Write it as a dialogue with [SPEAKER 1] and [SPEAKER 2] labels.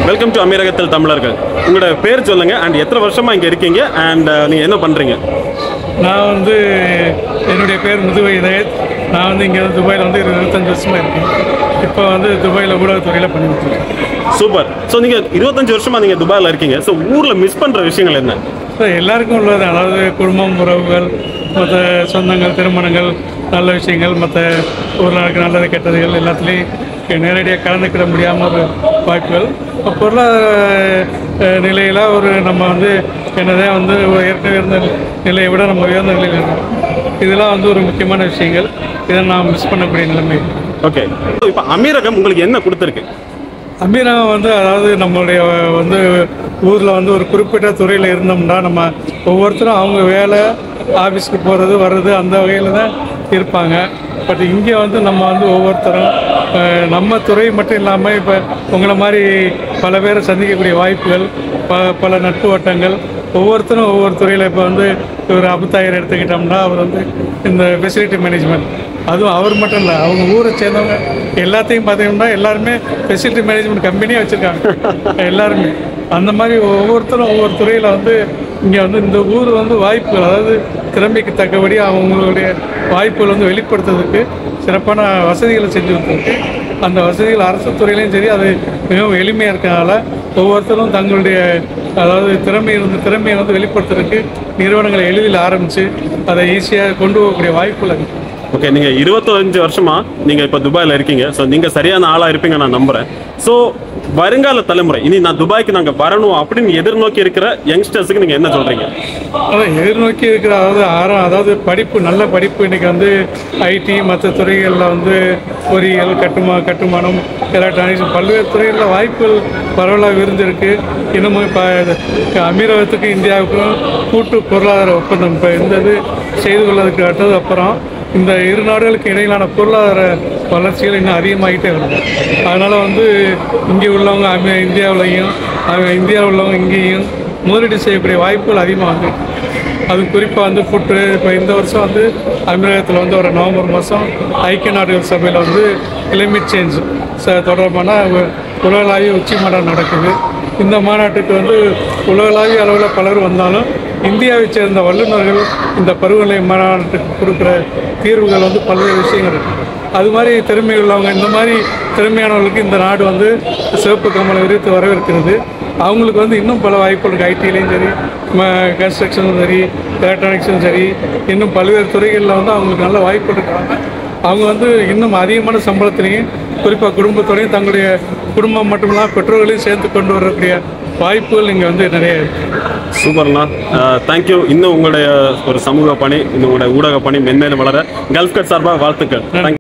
[SPEAKER 1] Welcome to அமீரகத்தில் தமிழர்கள். உங்களோட பேர் சொல்லுங்க அண்ட் எத்தனை வருஷமா இங்க இருக்கீங்க அண்ட் நீங்க என்ன பண்றீங்க?
[SPEAKER 2] நான் வந்து என்னுடைய பேர் முதுவை இதயத். நான் வந்து இங்கே துபாயில் வந்து 25 வருஷமாக இருக்கேன். இப்போ வந்து துபாயில் ஊடகத்துறையில் பண்ணிட்டுருக்கேன்.
[SPEAKER 1] சூப்பர். ஸோ நீங்கள் 25 வருஷமாக நீங்கள் துபாயில் இருக்கீங்க. ஸோ ஊரில் மிஸ் பண்ணுற விஷயங்கள் என்ன?
[SPEAKER 2] எல்லாருக்கும் உள்ளது, அதாவது குடும்பம், உறவுகள், மற்ற சொந்தங்கள், திருமணங்கள், நல்ல விஷயங்கள், மற்ற ஊரில் இருக்க நல்லது கெட்டதுகள் எல்லாத்துலேயும் நேரடியாக கலந்துக்கிட முடியாமல் ஒரு வாய்ப்புகள். பொருளாதார நிலையில் நம்ம வந்து என்னதான் வந்து ஏற்கனவே இருந்த நிலையை விட நம்ம உயர்ந்த நிலையில் இருக்கோம். இதெல்லாம் வந்து ஒரு முக்கியமான விஷயங்கள். இதை நான் மிஸ் பண்ணக்கூடிய நிலைமை.
[SPEAKER 1] ஓகே, இப்போ அமீரகம் உங்களுக்கு என்ன கொடுத்துருக்கு?
[SPEAKER 2] அமீரகம் வந்து அதாவது நம்மளுடைய வந்து ஊரில் வந்து ஒரு குறிப்பிட்ட துறையில் இருந்தோம்னா நம்ம ஒவ்வொருத்தரும் அவங்க வேலை, ஆஃபீஸ்க்கு போகிறது வர்றது அந்த வகையில் தான் இருப்பாங்க. பட் இங்கே வந்து நம்ம வந்து ஒவ்வொருத்தரும் நம்ம துறை மட்டும் இல்லாமல் இப்போ உங்களை மாதிரி பல பேரை சந்திக்கக்கூடிய வாய்ப்புகள், பல நட்பு வட்டங்கள், ஒவ்வொருத்தரும் ஒவ்வொரு துறையில். இப்போ வந்து ஒரு அபுத்தாயர் எடுத்துக்கிட்டோம்னா அவர் வந்து இந்த ஃபெசிலிட்டி மேனேஜ்மெண்ட், அதுவும் அவர் மட்டும் இல்லை, அவங்க ஊரை சேர்ந்தவங்க எல்லாத்தையும் பார்த்தீங்கன்னா எல்லாருமே ஃபெசிலிட்டி மேனேஜ்மெண்ட் கம்பெனியாக வச்சுருக்காங்க எல்லாருமே. அந்த மாதிரி ஒவ்வொருத்தரும் ஒவ்வொரு துறையில் வந்து இங்கே வந்து இந்த ஊர் வந்து வாய்ப்புகள், அதாவது திறமைக்கு தக்கபடி அவங்களுடைய வாய்ப்புகள் வந்து வெளிப்படுத்துறதுக்கு சிறப்பான வசதிகளை செஞ்சு கொடுத்துருக்கு. அந்த வசதிகள் அரசு துறையிலையும் சரி, அது மிகவும் எளிமையாக இருக்கிறதுனால ஒவ்வொருத்தரும் தங்களுடைய அதாவது திறமையை வந்து வெளிப்படுத்துறதுக்கு நிறுவனங்களை எளிதில் ஆரம்பித்து அதை ஈஸியாக கொண்டு போகக்கூடிய வாய்ப்புகள் இருக்குது.
[SPEAKER 1] ஓகே, நீங்கள் 25 வருஷமாக நீங்கள் இப்போ துபாயில் இருக்கீங்க. ஸோ நீங்கள் சரியான ஆளாக இருப்பீங்க நான் நம்புகிறேன். ஸோ வருங்கால தலைமுறை இனி நான் துபாய்க்கு நாங்கள் வரணும் அப்படின்னு எதிர்நோக்கி இருக்கிற யங்ஸ்டர்ஸுக்கு நீங்கள் என்ன சொல்கிறீங்க?
[SPEAKER 2] அதான் எதிர்நோக்கி இருக்கிற அதாவது படிப்பு, நல்ல படிப்பு. இன்றைக்கி வந்து ஐடி மற்ற துறைகளில் வந்து பொறியியல், கட்டுமானம், எலக்ட்ரானிக்ஸ், பல்வேறு துறைகளில் வாய்ப்புகள் பரவலாக விருந்திருக்கு. இன்னமும் இப்போ அமீரகத்துக்கும் இந்தியாவுக்கும் கூட்டு பொருளாதார ஒப்பந்தம் இப்போ இருந்தது செய்து கொள்வதற்கு அடுத்தது அப்புறம் இந்த இரு நாடுகளுக்கு இடையிலான பொருளாதார வளர்ச்சிகள் இன்னும் அதிகமாகிட்டே வருது. அதனால் வந்து இங்கே உள்ளவங்க இந்தியாவிலையும் இந்தியாவில் உள்ளவங்க இங்கேயும் முதலீடு செய்யக்கூடிய வாய்ப்புகள் அதிகமாக. அது குறிப்பாக வந்து இப்போ இந்த வருஷம் வந்து அமீரகத்தில் வந்து ஒரு நவம்பர் மாதம் ஐக்கிய நாடுகள் சபையில் வந்து கிளைமேட் சேஞ்ச் தொடர்பான உலகளாவிய உச்சி மாநாடு நடக்குது. இந்த மாநாட்டுக்கு வந்து உலகளாவிய அளவில் பலர் வந்தாலும் இந்தியாவை சேர்ந்த வல்லுநர்கள் இந்த பருவநிலை மாநாட்டுக்கு கொடுக்குற தீர்வுகள் வந்து பல்வேறு விஷயங்கள் இருக்குது. அது மாதிரி திறமை உள்ளவங்க, இந்த மாதிரி திறமையானவர்களுக்கு இந்த நாடு வந்து சிவப்பு கம்பளம் விரித்து வரவேற்கிறது. அவங்களுக்கு வந்து இன்னும் பல வாய்ப்புகள் ஐடியிலையும் சரி, கன்ஸ்ட்ரக்ஷனும் சரி, எலக்ட்ரானிக்ஸும் சரி, இன்னும் பல்வேறு துறைகளில் வந்து அவங்களுக்கு நல்ல வாய்ப்பு இருக்கிறாங்க. அவங்க வந்து இன்னும் அதிகமான சம்பளத்திலையும் குறிப்பாக குடும்பத்தோடையும் தங்களுடைய குடும்பம் மட்டுமில்லாமல் பெற்றோர்களையும் சேர்த்து கொண்டு வரக்கூடிய வாய்ப்புகள் இங்கே வந்து நிறைய இருக்குது.
[SPEAKER 1] சூப்பர்ண்ணா, தேங்க்யூ. இன்னும் உங்களுடைய ஒரு சமூக பணி, இன்னும் உங்களுடைய ஊடக பணி மென்மேலும் வளர கல்ஃப் கட் சார்பாக வாழ்த்துக்கள்.